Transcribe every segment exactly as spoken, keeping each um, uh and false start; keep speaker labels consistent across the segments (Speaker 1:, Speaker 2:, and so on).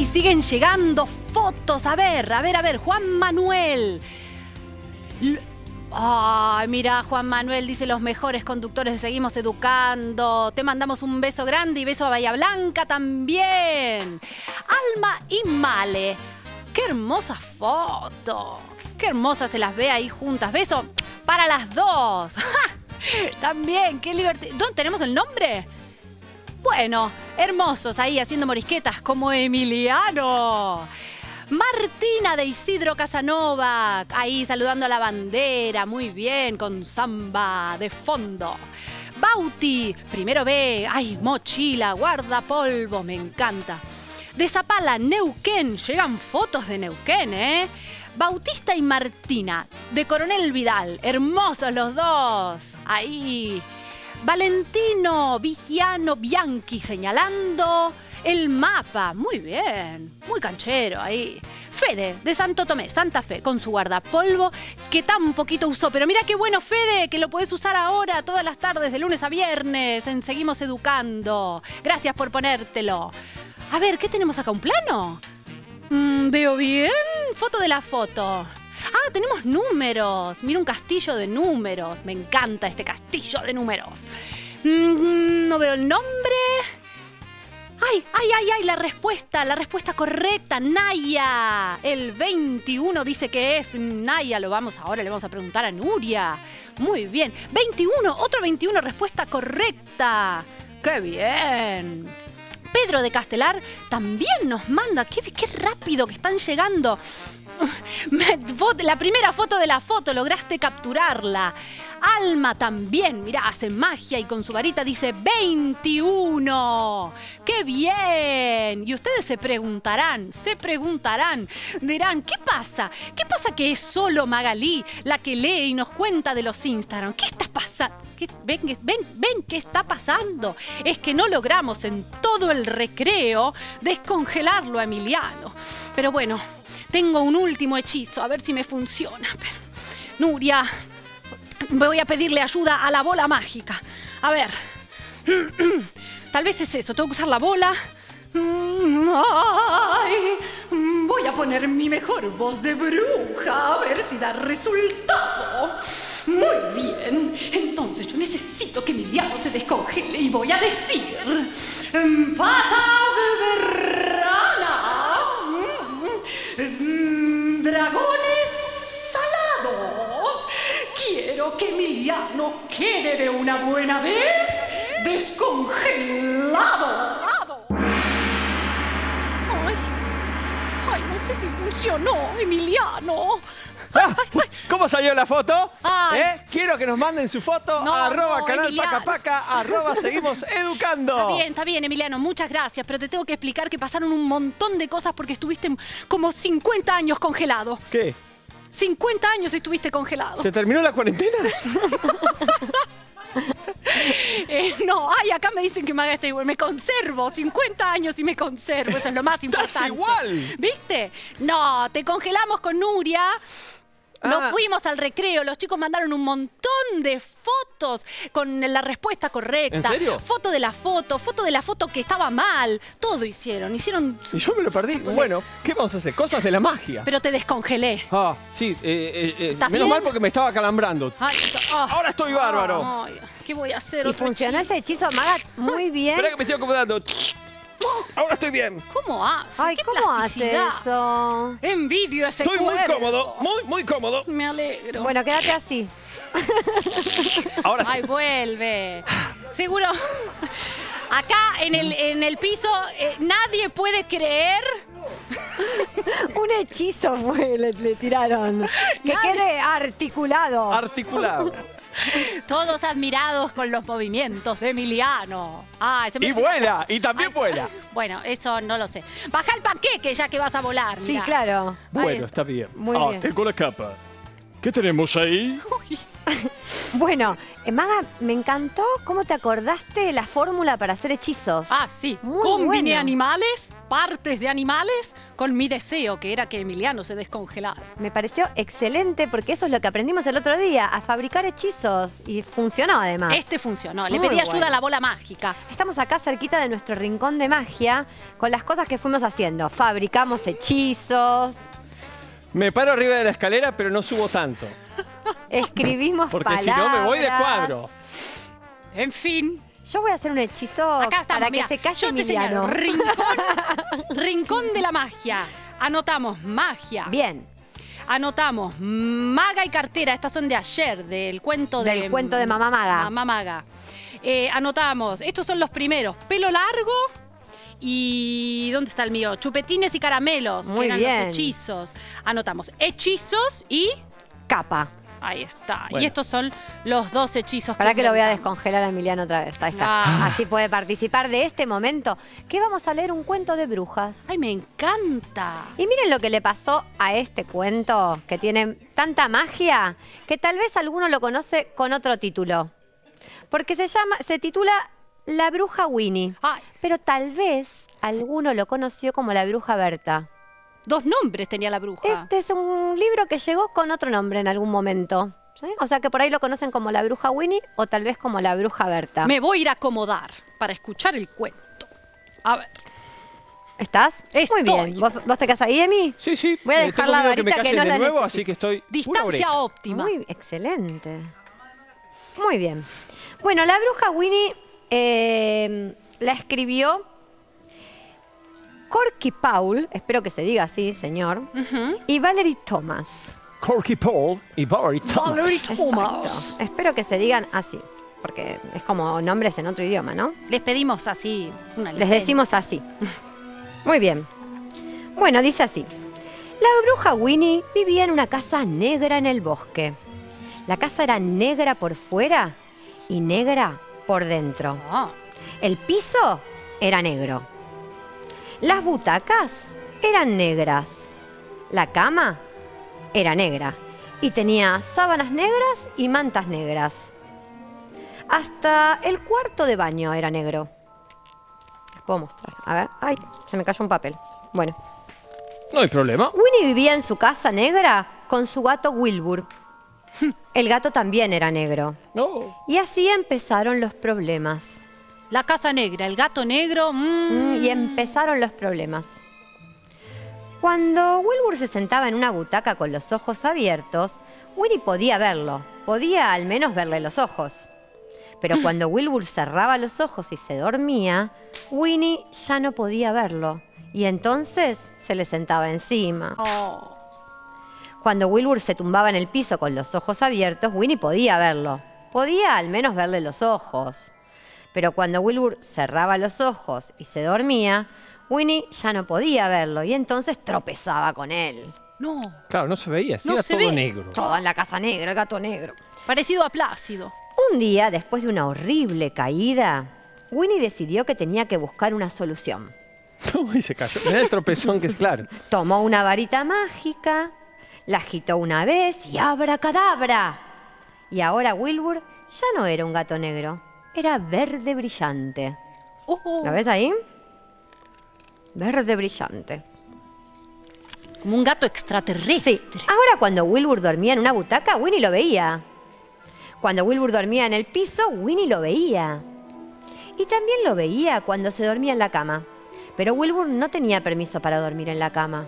Speaker 1: siguen llegando fotos. A ver, a ver, a ver. Juan Manuel. L Ay, mira, Juan Manuel dice: los mejores conductores de Seguimos Educando. Te mandamos un beso grande y beso a Bahía Blanca también. Alma y Male. ¡Qué hermosa foto! ¡Qué hermosa se las ve ahí juntas! Beso para las dos. También, qué divertido. ¿Dónde tenemos el nombre? Bueno, hermosos ahí haciendo morisquetas como Emiliano. Martina de Isidro Casanova, ahí saludando a la bandera, muy bien, con samba de fondo. Bauti, primero B, ay, mochila, guardapolvo, me encanta. De Zapala, Neuquén, llegan fotos de Neuquén, ¿eh? Bautista y Martina, de Coronel Vidal, hermosos los dos, ahí. Valentino Vigiano Bianchi señalando el mapa. Muy bien, muy canchero ahí. Fede, de Santo Tomé, Santa Fe, con su guardapolvo que tan poquito usó. Pero mira qué bueno, Fede, que lo podés usar ahora, todas las tardes, de lunes a viernes, en Seguimos Educando. Gracias por ponértelo. A ver, ¿qué tenemos acá? ¿Un plano? Mm, ¿Veo bien? Foto de la foto. Ah, tenemos números. Mira, un castillo de números. Me encanta este castillo de números. Mm, no veo el nombre. ¡Ay, ay, ay, ay! La respuesta, la respuesta correcta. Naya. El veintiuno dice que es Naya. Lo vamos ahora, le vamos a preguntar a Nuria. Muy bien. veintiuno, otro veintiuno, respuesta correcta. ¡Qué bien! Pedro de Castelar también nos manda. ¡Qué, qué rápido que están llegando! La primera foto de la foto, lograste capturarla. Alma también, mirá, hace magia y con su varita dice veintiuno. ¡Qué bien! Y ustedes se preguntarán, se preguntarán, dirán, ¿qué pasa? ¿Qué pasa que es solo Magalí la que lee y nos cuenta de los Instagram? ¿Qué está pasando? ¿Qué, ven, ven, ven qué está pasando. Es que no logramos en todo el recreo descongelarlo a Emiliano. Pero bueno, tengo un último hechizo, a ver si me funciona. Pero, Nuria, voy a pedirle ayuda a la bola mágica. A ver, tal vez es eso, tengo que usar la bola. Ay, voy a poner mi mejor voz de bruja, a ver si da resultado. Muy bien, entonces yo necesito que Emiliano se descongele y voy a decir: patas de rana, dragones salados. Quiero que Emiliano quede de una buena vez descongelado. Ay, ay, no sé si funcionó, Emiliano.
Speaker 2: Ah, ¿cómo salió la foto?
Speaker 1: ¿Eh?
Speaker 2: Quiero que nos manden su foto.
Speaker 1: No,
Speaker 2: arroba
Speaker 1: no,
Speaker 2: canal
Speaker 1: Emiliano.
Speaker 2: Paca Paca, arroba Seguimos Educando.
Speaker 1: Está bien, está bien, Emiliano, muchas gracias, pero te tengo que explicar que pasaron un montón de cosas porque estuviste como cincuenta años congelado.
Speaker 2: ¿Qué?
Speaker 1: cincuenta años estuviste congelado.
Speaker 2: ¿Se terminó la cuarentena?
Speaker 1: eh, no, ay, acá me dicen que me haga este igual. Me conservo, cincuenta años y me conservo, eso es lo más importante.
Speaker 2: ¡Estás igual!
Speaker 1: ¿Viste? No, te congelamos con Nuria. Nos
Speaker 2: Ah.
Speaker 1: fuimos al recreo, los chicos mandaron un montón de fotos con la respuesta correcta.
Speaker 2: ¿En serio?
Speaker 1: Foto de la foto, foto de la foto que estaba mal. Todo hicieron, hicieron...
Speaker 2: Y yo me lo perdí. Bueno, ¿qué vamos a hacer? Cosas de la magia.
Speaker 1: Pero te descongelé.
Speaker 2: Ah, sí, eh, eh, eh,
Speaker 1: ¿Estás
Speaker 2: menos
Speaker 1: bien?
Speaker 2: mal porque me estaba calambrando.
Speaker 1: Ay, ah.
Speaker 2: Ahora estoy bárbaro.
Speaker 1: Ay, ¿qué voy a hacer?
Speaker 3: Y
Speaker 1: Otro
Speaker 3: funcionó
Speaker 1: hechizo.
Speaker 3: ese hechizo, Maga, muy bien.
Speaker 2: Espera que me estoy acomodando. Ahora estoy bien.
Speaker 1: ¿Cómo hace?
Speaker 3: Ay,
Speaker 1: ¿Qué
Speaker 3: ¿cómo hace
Speaker 1: plasticidad?
Speaker 3: eso?
Speaker 1: Envidio ese
Speaker 2: Estoy muy
Speaker 1: cuerpo.
Speaker 2: cómodo, muy, muy cómodo.
Speaker 1: Me alegro.
Speaker 3: Bueno, quédate así.
Speaker 2: Ahora sí.
Speaker 1: Ay, vuelve. Seguro. Acá en el, en el piso eh, nadie puede creer.
Speaker 3: Un hechizo fue, le, le tiraron. Que
Speaker 1: Nadie-
Speaker 3: quede articulado.
Speaker 2: Articulado.
Speaker 1: Todos admirados con los movimientos de Emiliano. Ay, se me
Speaker 2: Y vuela, y también vuela.
Speaker 1: Bueno, eso no lo sé. Baja el panqueque ya que vas a volar.
Speaker 3: Sí,
Speaker 1: mirá.
Speaker 3: claro.
Speaker 2: Bueno, está bien.
Speaker 3: Muy
Speaker 2: ah,
Speaker 3: bien.
Speaker 2: tengo la capa. ¿Qué tenemos ahí?
Speaker 1: Uy,
Speaker 3: Bueno, eh, Maga, me encantó cómo te acordaste de la fórmula para hacer hechizos.
Speaker 1: ah, sí.
Speaker 3: Muy
Speaker 1: Combiné
Speaker 3: bueno.
Speaker 1: animales partes de animales con mi deseo, que era que Emiliano se descongelara.
Speaker 3: Me pareció excelente porque eso es lo que aprendimos el otro día, a fabricar hechizos. Y funcionó además.
Speaker 1: Este funcionó. Le
Speaker 3: Muy
Speaker 1: pedí ayuda
Speaker 3: bueno.
Speaker 1: a la bola mágica.
Speaker 3: Estamos acá cerquita de nuestro rincón de magia con las cosas que fuimos haciendo. Fabricamos hechizos,
Speaker 2: Me paro arriba de la escalera, pero no subo tanto.
Speaker 3: escribimos
Speaker 2: Porque
Speaker 3: palabras.
Speaker 2: si no me voy de cuadro.
Speaker 1: En fin.
Speaker 3: Yo voy a hacer un hechizo
Speaker 1: Acá estamos,
Speaker 3: para
Speaker 1: mirá,
Speaker 3: que se calle
Speaker 1: yo te
Speaker 3: Emiliano.
Speaker 1: señalo, rincón, rincón de la magia. Anotamos magia.
Speaker 3: Bien,
Speaker 1: Anotamos maga y cartera. Estas son de ayer, del cuento de...
Speaker 3: Del cuento de Mamá Maga.
Speaker 1: Mamá Maga. Eh, anotamos, estos son los primeros. Pelo largo y... ¿Dónde está el mío? Chupetines y caramelos,
Speaker 3: Muy
Speaker 1: que eran
Speaker 3: bien.
Speaker 1: los hechizos. Anotamos hechizos y...
Speaker 3: capa.
Speaker 1: Ahí está.
Speaker 2: Bueno.
Speaker 1: Y estos son los dos hechizos.
Speaker 3: Para que lo voy a
Speaker 1: inventamos.
Speaker 3: descongelar a Emiliano otra vez. Ahí está.
Speaker 1: Ah.
Speaker 3: Así puede participar de este momento. Que vamos a leer un cuento de brujas.
Speaker 1: Ay, me encanta.
Speaker 3: Y miren lo que le pasó a este cuento, que tiene tanta magia, que tal vez alguno lo conoce con otro título. Porque se llama, se titula La bruja Winnie.
Speaker 1: Ay,
Speaker 3: Pero tal vez alguno lo conoció como La bruja Berta.
Speaker 1: dos nombres tenía la bruja.
Speaker 3: Este es un libro que llegó con otro nombre en algún momento. ¿Sí? O sea que por ahí lo conocen como La bruja Winnie o tal vez como La bruja Berta.
Speaker 1: Me voy a ir a acomodar para escuchar el cuento. A ver.
Speaker 3: ¿Estás?
Speaker 1: Estoy.
Speaker 3: Muy bien. ¿Vos, vos te quedás ahí, Emi?
Speaker 2: Sí, sí.
Speaker 3: Voy a
Speaker 2: eh,
Speaker 3: dejar
Speaker 2: tengo
Speaker 3: la
Speaker 2: miedo que me
Speaker 3: varita que
Speaker 2: callen
Speaker 3: no
Speaker 2: de
Speaker 3: la
Speaker 2: nuevo,
Speaker 3: necesito.
Speaker 2: así que estoy pura
Speaker 1: Distancia
Speaker 2: oreja.
Speaker 1: óptima.
Speaker 3: Muy excelente. Muy bien. Bueno, la bruja Winnie eh, la escribió Corky Paul, espero que se diga así, señor,
Speaker 1: Ujú.
Speaker 3: y Valerie Thomas.
Speaker 2: Corky Paul y Valerie Thomas.
Speaker 1: Valerie
Speaker 3: Exacto.
Speaker 1: Thomas.
Speaker 3: Espero que se digan así, porque es como nombres en otro idioma, ¿no?
Speaker 1: Les pedimos así una
Speaker 3: Les
Speaker 1: licencia.
Speaker 3: decimos así. Muy bien. Bueno, dice así. La bruja Winnie vivía en una casa negra en el bosque. La casa era negra por fuera y negra por dentro.
Speaker 1: Ah,
Speaker 3: El piso era negro. Las butacas eran negras. La cama era negra. Y tenía sábanas negras y mantas negras. Hasta el cuarto de baño era negro. Les puedo mostrar. A ver. Ay, se me cayó un papel. Bueno.
Speaker 2: No hay problema.
Speaker 3: Winnie vivía en su casa negra con su gato Wilbur. El gato también era negro.
Speaker 2: No.
Speaker 3: Y así empezaron los problemas.
Speaker 1: la casa negra, el gato negro. mm.
Speaker 3: Mm, y empezaron los problemas. Cuando Wilbur se sentaba en una butaca con los ojos abiertos, Winnie podía verlo, podía al menos verle los ojos. Pero cuando Wilbur cerraba los ojos y se dormía, Winnie ya no podía verlo. Y entonces se le sentaba encima.
Speaker 1: Oh.
Speaker 3: Cuando Wilbur se tumbaba en el piso con los ojos abiertos, Winnie podía verlo. Podía al menos verle los ojos. Pero cuando Wilbur cerraba los ojos y se dormía, Winnie ya no podía verlo y entonces tropezaba con él.
Speaker 1: No,
Speaker 2: Claro, no se veía, sí
Speaker 1: No
Speaker 2: era
Speaker 1: se
Speaker 2: todo
Speaker 1: ve.
Speaker 2: negro.
Speaker 3: Todo en la casa negra, el gato negro.
Speaker 1: parecido a Plácido.
Speaker 3: Un día, después de una horrible caída, Winnie decidió que tenía que buscar una solución.
Speaker 2: Uy, se cayó. Mirá el tropezón que es claro.
Speaker 3: Tomó una varita mágica, la agitó una vez y ¡abracadabra! Y ahora Wilbur ya no era un gato negro, era verde brillante.
Speaker 1: Oh,
Speaker 3: ¿Lo ves ahí? Verde brillante.
Speaker 1: como un gato extraterrestre.
Speaker 3: Sí, ahora cuando Wilbur dormía en una butaca, Winnie lo veía. Cuando Wilbur dormía en el piso, Winnie lo veía. Y también lo veía cuando se dormía en la cama. Pero Wilbur no tenía permiso para dormir en la cama.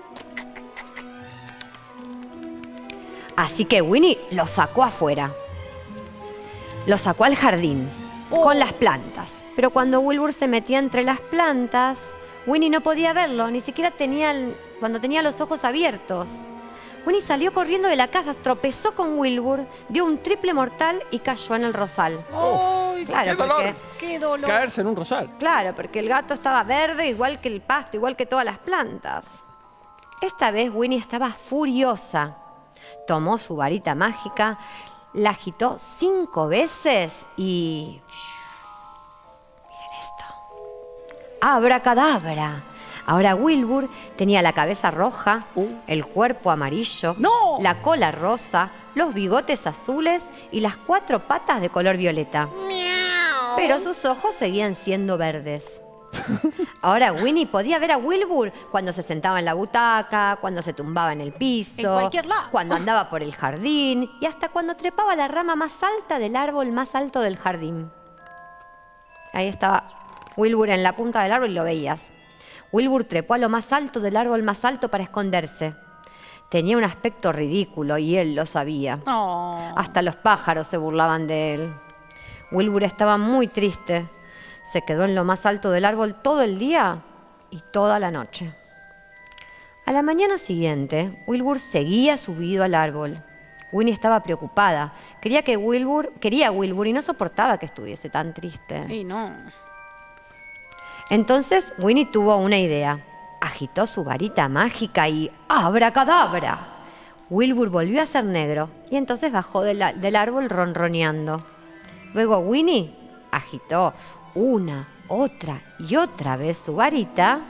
Speaker 3: Así que Winnie lo sacó afuera. Lo sacó al jardín,
Speaker 1: Oh.
Speaker 3: con las plantas. Pero cuando Wilbur se metía entre las plantas, Winnie no podía verlo, ni siquiera tenía el- cuando tenía los ojos abiertos. Winnie salió corriendo de la casa, tropezó con Wilbur, dio un triple mortal y cayó en el rosal.
Speaker 1: Ay,
Speaker 3: Claro,
Speaker 2: qué dolor.
Speaker 3: porque,
Speaker 1: qué dolor.
Speaker 2: Caerse en un rosal.
Speaker 3: claro, porque el gato estaba verde, igual que el pasto, igual que todas las plantas. Esta vez Winnie estaba furiosa. Tomó su varita mágica, la agitó cinco veces y... Miren esto. ¡Abracadabra! Ahora Wilbur tenía la cabeza roja,
Speaker 2: Uh.
Speaker 3: el cuerpo amarillo,
Speaker 1: ¡No!
Speaker 3: la cola rosa, los bigotes azules y las cuatro patas de color violeta. Pero sus ojos seguían siendo verdes. Ahora Winnie podía ver a Wilbur cuando se sentaba en la butaca, cuando se tumbaba en el piso,
Speaker 1: En cualquier lado.
Speaker 3: cuando andaba por el jardín y hasta cuando trepaba la rama más alta del árbol más alto del jardín. Ahí estaba Wilbur en la punta del árbol y lo veías. Wilbur trepó a lo más alto del árbol más alto para esconderse. Tenía un aspecto ridículo y él lo sabía.
Speaker 1: Oh.
Speaker 3: Hasta los pájaros se burlaban de él. Wilbur estaba muy triste. Se quedó en lo más alto del árbol todo el día y toda la noche. A la mañana siguiente, Wilbur seguía subido al árbol. Winnie estaba preocupada. Quería que Wilbur, quería a Wilbur y no soportaba que estuviese tan triste.
Speaker 1: Y no.
Speaker 3: Entonces Winnie tuvo una idea. Agitó su varita mágica y ¡abracadabra! Wilbur volvió a ser negro y entonces bajó del, del árbol ronroneando. Luego Winnie agitó una, otra y otra vez su varita.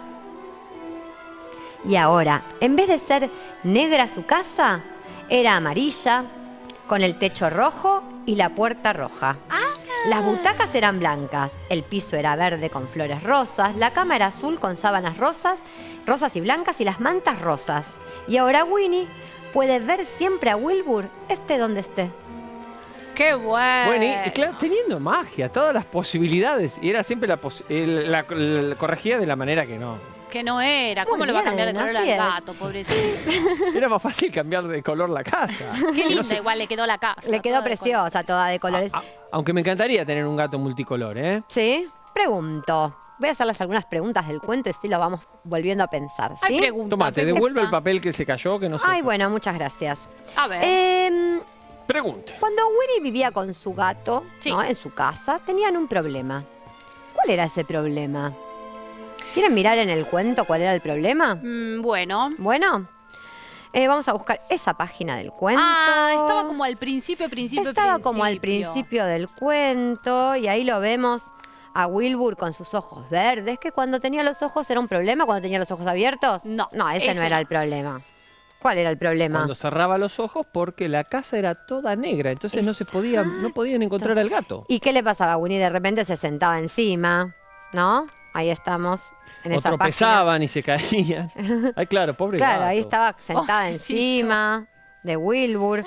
Speaker 3: Y ahora, en vez de ser negra su casa, era amarilla, con el techo rojo y la puerta roja. Las butacas eran blancas, el piso era verde con flores rosas, la cama era azul con sábanas rosas, rosas y blancas y las mantas rosas. Y ahora Winnie puede ver siempre a Wilbur, esté donde esté.
Speaker 1: ¡Qué bueno!
Speaker 2: Bueno, y, y claro, teniendo magia, todas las posibilidades. Y era siempre la, pos- el- la, la corregida de la manera que no.
Speaker 1: Que no era.
Speaker 3: Muy
Speaker 1: ¿Cómo le va a cambiar de
Speaker 3: bien,
Speaker 1: color
Speaker 3: así
Speaker 1: al
Speaker 3: es.
Speaker 1: gato, pobrecito?
Speaker 2: Era más fácil cambiar de color la casa.
Speaker 1: Qué
Speaker 2: Que no
Speaker 1: linda
Speaker 2: se-
Speaker 1: igual le quedó la casa.
Speaker 3: Le quedó
Speaker 1: toda de color.
Speaker 3: preciosa, toda de colores.
Speaker 2: A- a- aunque me encantaría tener un gato multicolor, ¿eh?
Speaker 3: ¿Sí? Pregunto. Voy a hacerles algunas preguntas del cuento y así lo vamos volviendo a pensar, ¿sí?
Speaker 1: Hay preguntas.
Speaker 2: Toma, te
Speaker 1: me
Speaker 2: devuelve el
Speaker 1: gusta.
Speaker 2: papel que se cayó, que no sé.
Speaker 3: Ay, bueno, muchas gracias.
Speaker 1: A ver.
Speaker 3: Em,
Speaker 2: Pregunte.
Speaker 3: Cuando Winnie vivía con su gato,
Speaker 1: Sí.
Speaker 3: ¿no? En su casa, tenían un problema. ¿Cuál era ese problema? ¿Quieren mirar en el cuento cuál era el problema?
Speaker 1: Mm, bueno.
Speaker 3: Bueno, eh, vamos a buscar esa página del cuento.
Speaker 1: Ah, estaba como al principio, principio,
Speaker 3: Estaba como al
Speaker 1: principio.
Speaker 3: principio del cuento y ahí lo vemos a Wilbur con sus ojos verdes, que cuando tenía los ojos era un problema, cuando tenía los ojos abiertos.
Speaker 1: No,
Speaker 3: No, ese,
Speaker 1: ese
Speaker 3: no era
Speaker 1: no.
Speaker 3: el problema. ¿Cuál era el problema?
Speaker 2: Cuando cerraba los ojos porque la casa era toda negra, entonces no se podía, no podían encontrar al gato.
Speaker 3: ¿Y qué le pasaba a Winnie? De repente se sentaba encima, ¿no? Ahí estamos, en
Speaker 2: O
Speaker 3: esa página.
Speaker 2: tropezaban y se caían. Ay, claro, pobre
Speaker 3: Claro,
Speaker 2: gato.
Speaker 3: ahí estaba sentada
Speaker 1: Pobrecito.
Speaker 3: encima de Wilbur.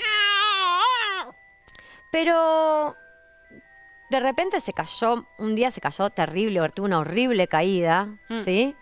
Speaker 3: Pero de repente se cayó, un día se cayó terrible, tuvo una horrible caída,
Speaker 1: Mm.
Speaker 3: ¿sí?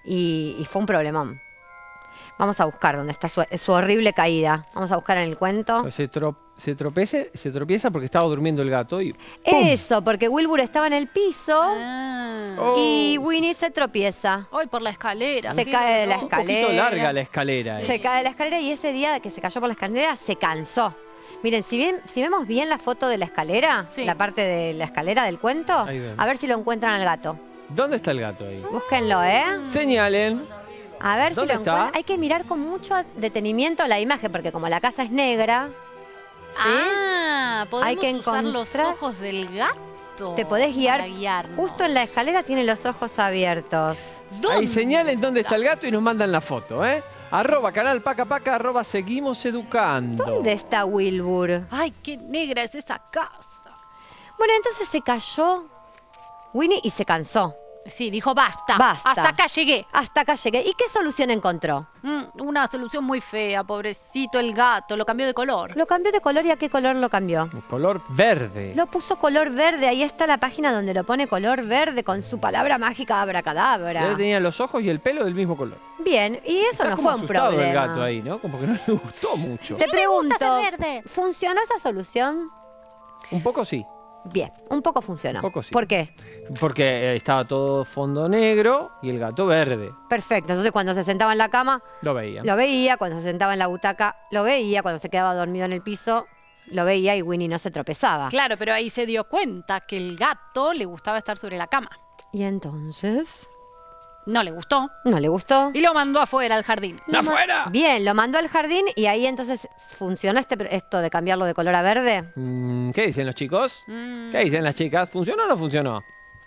Speaker 3: Y, y fue un problemón. Vamos a buscar dónde está su, su horrible caída. Vamos a buscar en el cuento.
Speaker 2: Se, tro- se, tropece, se tropieza porque estaba durmiendo el gato y... ¡pum!
Speaker 3: Eso, porque Wilbur estaba en el piso
Speaker 1: Ah.
Speaker 2: Oh.
Speaker 3: y Winnie se tropieza.
Speaker 1: Hoy por la escalera.
Speaker 3: Se
Speaker 1: qué
Speaker 3: cae de la
Speaker 1: dolor.
Speaker 2: Un poquito
Speaker 3: escalera.
Speaker 2: larga la escalera. eh.
Speaker 3: Se cae de la escalera y ese día que se cayó por la escalera se cansó. Miren, si, bien, si vemos bien la foto de la escalera,
Speaker 1: Sí.
Speaker 3: la parte de la escalera del cuento,
Speaker 2: Ahí vemos.
Speaker 3: a ver si lo encuentran al gato.
Speaker 2: ¿Dónde está el gato ahí?
Speaker 3: Búsquenlo, ¿eh?
Speaker 2: Señalen.
Speaker 3: A ver si lo
Speaker 2: ¿Dónde está?
Speaker 3: encuentran. Hay que mirar con mucho detenimiento la imagen, porque como la casa es negra, ¿sí?
Speaker 1: Ah, podemos
Speaker 3: Hay que
Speaker 1: usar los
Speaker 3: encontrar-
Speaker 1: ojos del gato.
Speaker 3: Te podés guiar.
Speaker 1: para guiarnos.
Speaker 3: Justo en la escalera tiene los ojos abiertos.
Speaker 1: ¿Dónde
Speaker 2: Ahí señalen dónde está el gato y nos mandan la foto, ¿eh? Arroba canal paca paca, arroba seguimos educando.
Speaker 3: ¿Dónde está Wilbur?
Speaker 1: Ay, qué negra es esa casa.
Speaker 3: Bueno, entonces se cayó Winnie y se cansó.
Speaker 1: Sí, dijo basta.
Speaker 3: Basta.
Speaker 1: Hasta acá llegué.
Speaker 3: Hasta acá llegué. ¿Y qué solución encontró?
Speaker 1: Mm, una solución muy fea, pobrecito el gato. Lo cambió de color.
Speaker 3: Lo cambió de color y ¿a qué color lo cambió?
Speaker 2: El color verde.
Speaker 3: Lo puso color verde. Ahí está la página donde lo pone color verde con su palabra mágica
Speaker 2: Ya
Speaker 3: abracadabra.
Speaker 2: tenía los ojos y el pelo del mismo color.
Speaker 3: Bien, y eso
Speaker 2: Está
Speaker 3: no
Speaker 2: como
Speaker 3: fue un
Speaker 2: asustado
Speaker 3: problema.
Speaker 2: el gato ahí, ¿no? Como que no le gustó mucho.
Speaker 3: Te pregunto,
Speaker 1: gusta ser verde.
Speaker 3: ¿funcionó esa solución?
Speaker 2: Un poco sí.
Speaker 3: Bien, un poco funcionó.
Speaker 2: Un poco sí.
Speaker 3: ¿Por qué?
Speaker 2: Porque eh, estaba todo fondo negro y el gato verde.
Speaker 3: Perfecto. Entonces cuando se sentaba en la cama,
Speaker 2: Lo veía.
Speaker 3: lo veía. Cuando se sentaba en la butaca, lo veía. Cuando se quedaba dormido en el piso, lo veía y Winnie no se tropezaba.
Speaker 1: Claro, pero ahí se dio cuenta que el gato le gustaba estar sobre la cama.
Speaker 3: Y entonces,
Speaker 1: No le gustó
Speaker 3: no le gustó.
Speaker 1: y lo mandó afuera al jardín.
Speaker 2: ¡La afuera!
Speaker 3: Bien, lo mandó al jardín y ahí entonces funcionó este, esto de cambiarlo de color a verde.
Speaker 2: Mm, ¿Qué dicen los chicos?
Speaker 1: Mm,
Speaker 2: ¿Qué dicen las chicas? ¿Funcionó o no funcionó?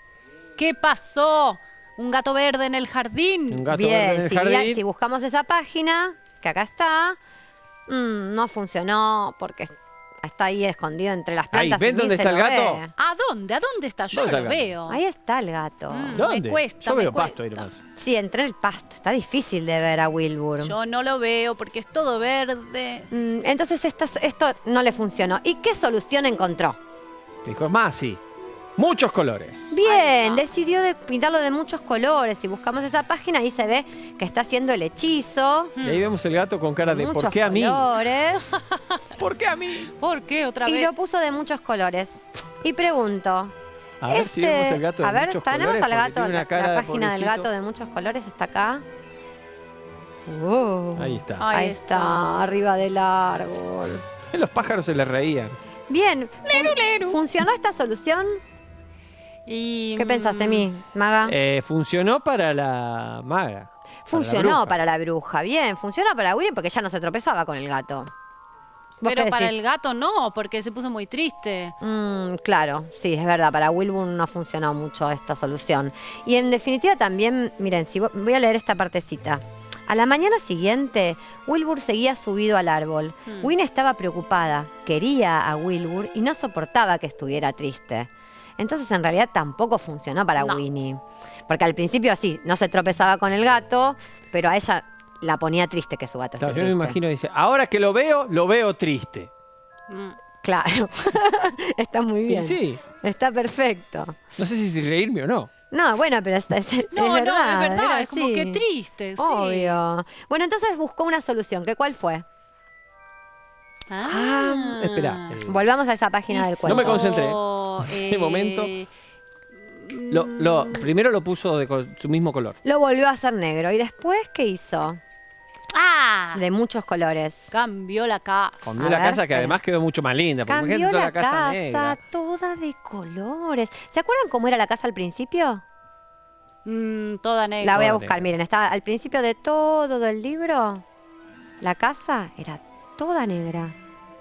Speaker 1: ¿Qué pasó? Un gato verde en el jardín.
Speaker 2: Un gato verde en
Speaker 3: Bien,
Speaker 2: el
Speaker 3: si, mira-
Speaker 2: jardín.
Speaker 3: si buscamos esa página, que acá está, mm, no funcionó porque Está ahí escondido entre las
Speaker 2: Ahí,
Speaker 3: plantas.
Speaker 2: ¿ven
Speaker 3: y ni
Speaker 2: dónde
Speaker 3: se
Speaker 2: está el
Speaker 3: lo
Speaker 2: gato?
Speaker 3: ve.
Speaker 1: ¿A dónde? ¿A dónde está? Yo
Speaker 2: ¿Dónde
Speaker 1: no
Speaker 2: está
Speaker 1: lo
Speaker 2: el
Speaker 1: veo.
Speaker 3: Ahí está el gato.
Speaker 1: Mm.
Speaker 2: ¿Dónde?
Speaker 1: Me cuesta,
Speaker 2: Yo
Speaker 1: me
Speaker 2: veo
Speaker 1: cuesta.
Speaker 2: pasto ahí nomás.
Speaker 3: Sí, entre el pasto. Está difícil de ver a Wilbur.
Speaker 1: Yo no lo veo porque es todo verde.
Speaker 3: Mm, entonces esta- esto no le funcionó. ¿Y qué solución encontró?
Speaker 2: Dijo, es más, sí. Muchos colores.
Speaker 3: Bien,
Speaker 1: Ahí va.
Speaker 3: decidió de pintarlo de muchos colores. Si buscamos esa página, ahí se ve que está haciendo el hechizo.
Speaker 2: Y ahí vemos el gato con cara de
Speaker 3: Muchos
Speaker 2: ¿por qué a mí?
Speaker 3: colores.
Speaker 2: ¿Por qué a mí?
Speaker 1: ¿Por qué otra
Speaker 3: Y
Speaker 1: vez?
Speaker 3: lo puso de muchos colores. Y pregunto.
Speaker 2: A ver si vemos el gato de
Speaker 3: a ver,
Speaker 2: muchos
Speaker 3: tenemos
Speaker 2: colores,
Speaker 3: al
Speaker 2: porque
Speaker 3: gato,
Speaker 2: tiene una
Speaker 3: la,
Speaker 2: cara
Speaker 3: la
Speaker 2: de
Speaker 3: página del
Speaker 2: pobrecito.
Speaker 3: gato de muchos colores está acá. Uh,
Speaker 2: Ahí está.
Speaker 1: Ahí
Speaker 3: ahí está, arriba del árbol.
Speaker 2: Los pájaros se le reían.
Speaker 3: Bien, fun- ¿funcionó esta solución?
Speaker 1: Y,
Speaker 3: ¿Qué
Speaker 1: mm,
Speaker 3: pensás, Emi, maga?
Speaker 2: Eh, funcionó para la maga.
Speaker 3: Funcionó
Speaker 2: para
Speaker 3: para la bruja, bien. Funcionó para Willy porque ya no se tropezaba con el gato. ¿Vos
Speaker 1: Pero
Speaker 3: qué
Speaker 1: para
Speaker 3: decís?
Speaker 1: el gato no, porque se puso muy triste.
Speaker 3: Mm, claro, sí, es verdad. Para Wilbur no funcionó mucho esta solución. Y en definitiva también, miren, si vo- voy a leer esta partecita. A la mañana siguiente, Wilbur seguía subido al árbol.
Speaker 1: Hmm.
Speaker 3: Winnie estaba preocupada, quería a Wilbur y no soportaba que estuviera triste. Entonces en realidad tampoco funcionó para
Speaker 1: No.
Speaker 3: Winnie. Porque al principio sí, no se tropezaba con el gato, pero a ella la ponía triste que su gato esté
Speaker 2: Claro, yo me
Speaker 3: triste.
Speaker 2: imagino, dice, ahora que lo veo, lo veo triste.
Speaker 1: Mm.
Speaker 3: Claro, está muy
Speaker 2: Y
Speaker 3: bien.
Speaker 2: sí,
Speaker 3: Está perfecto.
Speaker 2: no sé si reírme o no.
Speaker 3: No, bueno, pero es, es- es
Speaker 1: No,
Speaker 3: verdad.
Speaker 1: no, es verdad,
Speaker 3: era
Speaker 1: es como
Speaker 3: así.
Speaker 1: que triste. sí.
Speaker 3: Obvio. Bueno, entonces buscó una solución. ¿Qué cuál fue?
Speaker 1: Ah,
Speaker 2: espera. eh,
Speaker 3: Volvamos a esa página del
Speaker 1: Hizo,
Speaker 2: No
Speaker 3: cuento.
Speaker 2: me concentré.
Speaker 1: eh,
Speaker 2: De momento. Lo, lo- primero lo puso de co- su mismo color.
Speaker 3: Lo volvió a hacer negro. ¿Y después qué hizo?
Speaker 1: Ah,
Speaker 3: De muchos colores.
Speaker 1: cambió la casa.
Speaker 2: Cambió
Speaker 3: A
Speaker 2: la
Speaker 3: ver,
Speaker 2: casa que
Speaker 3: espera.
Speaker 2: además quedó mucho más linda. Porque
Speaker 3: Cambió
Speaker 2: imagínate toda
Speaker 3: la
Speaker 2: la casa,
Speaker 3: casa,
Speaker 2: negra.
Speaker 3: toda de colores. ¿Se acuerdan cómo era la casa al principio?
Speaker 1: Mm, toda negra.
Speaker 3: La voy a
Speaker 2: Toda
Speaker 3: buscar.
Speaker 2: negra.
Speaker 3: Miren, estaba al principio de todo el libro. La casa era toda negra.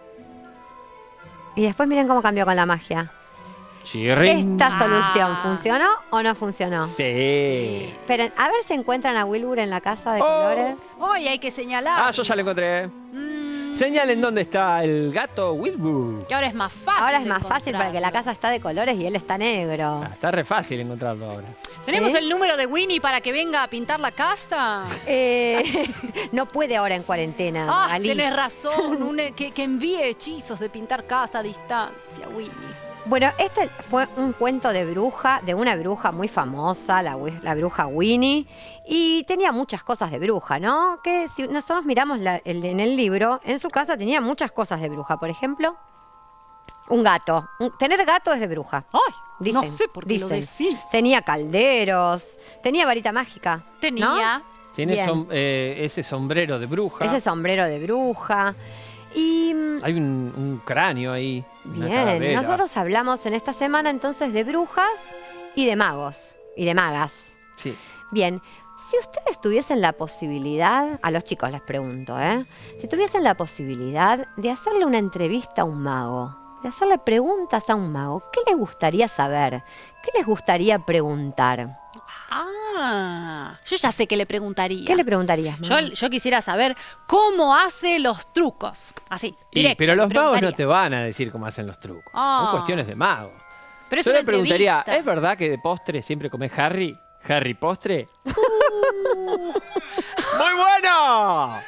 Speaker 3: Y después miren cómo cambió con la magia.
Speaker 2: Chirrín.
Speaker 3: ¿Esta
Speaker 1: Ah.
Speaker 3: solución funcionó o no funcionó?
Speaker 2: Sí.
Speaker 3: Pero a ver si encuentran a Wilbur en la casa de
Speaker 2: Oh.
Speaker 3: colores.
Speaker 1: Hoy hay que señalar.
Speaker 2: Ah, yo ya lo encontré.
Speaker 1: Mm,
Speaker 2: Señalen dónde está el gato Wilbur.
Speaker 1: que ahora es más fácil.
Speaker 3: Ahora es
Speaker 1: de
Speaker 3: más fácil porque la
Speaker 1: encontrarlo.
Speaker 3: casa está de colores y él está negro.
Speaker 2: Ah, está re fácil encontrarlo ahora.
Speaker 1: ¿Tenemos
Speaker 3: ¿Sí?
Speaker 1: el número de Winnie para que venga a pintar la casa?
Speaker 3: Eh, no puede ahora en cuarentena.
Speaker 1: Ah,
Speaker 3: Ali.
Speaker 1: tenés razón. un- que, que envíe hechizos de pintar casa a distancia, Winnie.
Speaker 3: Bueno, este fue un cuento de bruja, de una bruja muy famosa, la, wi- la bruja Winnie, y tenía muchas cosas de bruja, ¿no? Que si nosotros miramos la- el- en el libro, en su casa tenía muchas cosas de bruja. Por ejemplo, un gato. Un- tener gato es de bruja.
Speaker 1: Ay, no
Speaker 3: Dicen,
Speaker 1: sé por qué lo
Speaker 3: dicen.
Speaker 1: decís.
Speaker 3: Tenía calderos, tenía varita mágica. ¿no?
Speaker 1: Tenía.
Speaker 2: Tiene
Speaker 3: Bien.
Speaker 2: som- eh, ese sombrero de bruja.
Speaker 3: Ese sombrero de bruja. Y mm,
Speaker 2: Hay un, un cráneo ahí. una
Speaker 3: bien,
Speaker 2: calavera.
Speaker 3: nosotros hablamos en esta semana entonces de brujas y de magos y de magas.
Speaker 2: Sí.
Speaker 3: Bien, si ustedes tuviesen la posibilidad, a los chicos les pregunto, ¿eh? Si tuviesen la posibilidad de hacerle una entrevista a un mago, de hacerle preguntas a un mago, ¿qué les gustaría saber? ¿Qué les gustaría preguntar?
Speaker 1: Ah, yo ya sé qué le preguntaría.
Speaker 3: ¿Qué le preguntarías,
Speaker 1: Yo,
Speaker 3: mago?
Speaker 1: yo quisiera saber cómo hace los trucos. Así,
Speaker 2: Y-
Speaker 1: directo.
Speaker 2: pero los
Speaker 1: le
Speaker 2: magos no
Speaker 1: preguntaría.
Speaker 2: te van a decir cómo hacen los trucos.
Speaker 1: Ah.
Speaker 2: Son cuestiones de magos.
Speaker 1: Pero es
Speaker 2: Yo
Speaker 1: una
Speaker 2: le preguntaría,
Speaker 1: entrevista.
Speaker 2: ¿es verdad que de postre siempre comes Harry? ¿Harry postre?
Speaker 1: Uh.
Speaker 2: ¡Muy bueno!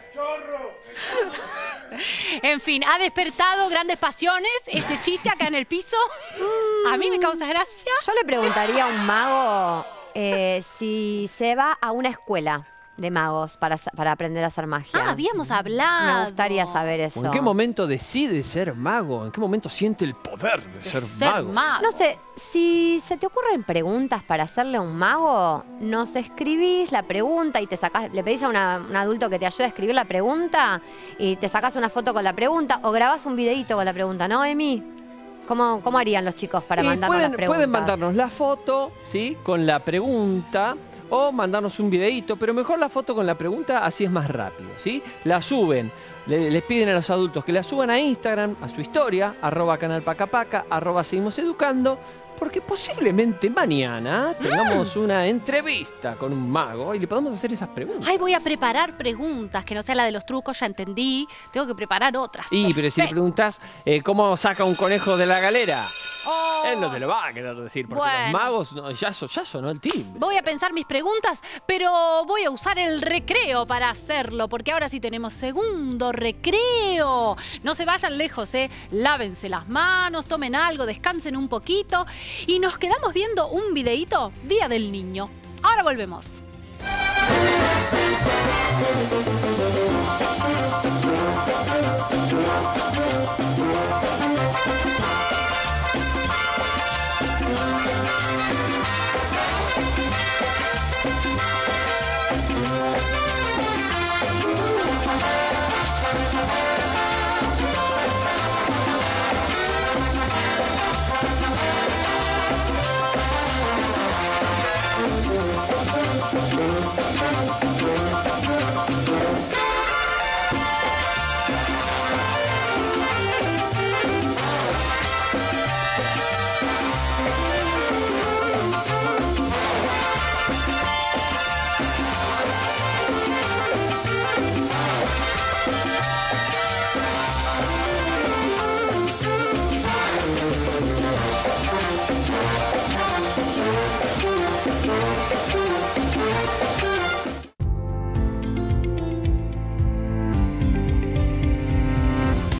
Speaker 1: En fin, ha despertado grandes pasiones este chiste acá en el piso. A mí me causa gracia.
Speaker 3: Yo le preguntaría a un mago eh, si se va a una escuela de magos para, sa- para aprender a hacer magia.
Speaker 1: Ah, habíamos hablado.
Speaker 3: Me gustaría saber eso.
Speaker 2: ¿O ¿En qué momento decide ser mago? ¿En qué momento siente el poder de,
Speaker 1: De
Speaker 2: ser,
Speaker 1: ser
Speaker 2: mago?
Speaker 1: mago.
Speaker 3: No sé, si se te ocurren preguntas para hacerle a un mago, nos escribís la pregunta y te sacás, le pedís a una- un adulto que te ayude a escribir la pregunta y te sacás una foto con la pregunta o grabás un videíto con la pregunta, ¿no, Emi? ¿Cómo, cómo harían los chicos para
Speaker 2: Y
Speaker 3: mandarnos
Speaker 2: pueden,
Speaker 3: las preguntas?
Speaker 2: pueden mandarnos la foto, ¿sí? Con la pregunta. o mandarnos un videíto, pero mejor la foto con la pregunta, así es más rápido, ¿sí? La suben, le, les piden a los adultos que la suban a Instagram, a su historia, arroba canal pacapaca, arroba seguimos educando, porque posiblemente mañana tengamos una entrevista con un mago y le podemos hacer esas preguntas.
Speaker 1: Ay, voy a preparar preguntas, que no sea la de los trucos, ya entendí. Tengo que preparar otras.
Speaker 2: Y, pero si le preguntas eh, cómo saca un conejo de la galera,
Speaker 1: Oh.
Speaker 2: él no te lo va a querer decir, porque
Speaker 1: Bueno.
Speaker 2: los magos no, ya, so, ya sonó el timbre.
Speaker 1: Voy a pensar mis preguntas, pero voy a usar el recreo para hacerlo, porque ahora sí tenemos segundo recreo. No se vayan lejos, ¿eh? Lávense las manos, tomen algo, descansen un poquito y nos quedamos viendo un videíto Día del Niño. Ahora volvemos.